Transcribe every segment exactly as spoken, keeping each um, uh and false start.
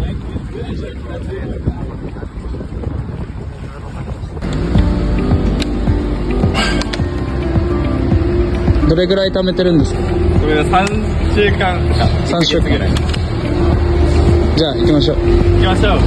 どれぐらい貯めてるんですか？ これはさんしゅうかんかさんしゅうかんぐらい。 じゃあ行きましょう。 行きましょう。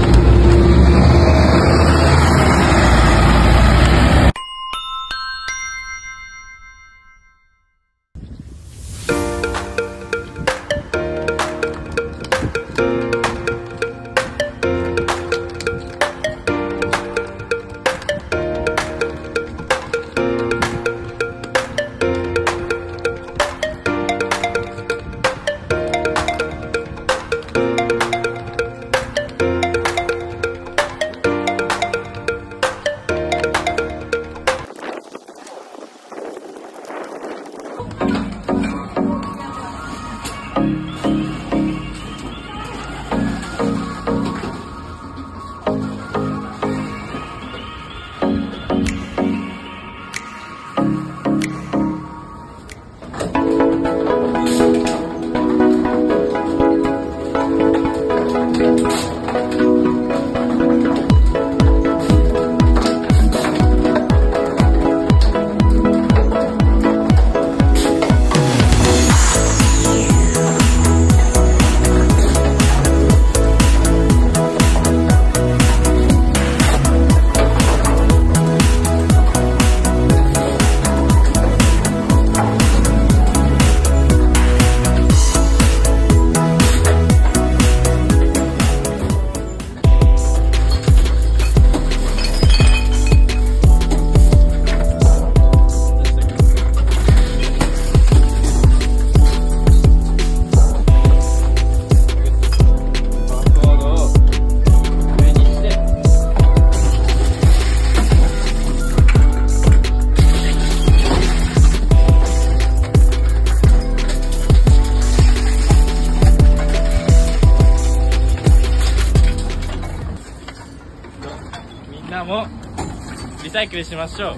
みんなもリサイクルしましょう。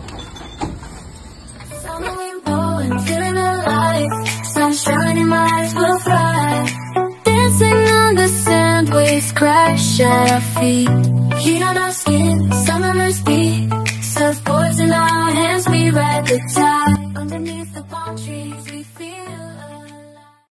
Crash at our feet, heat on our skin, some of us be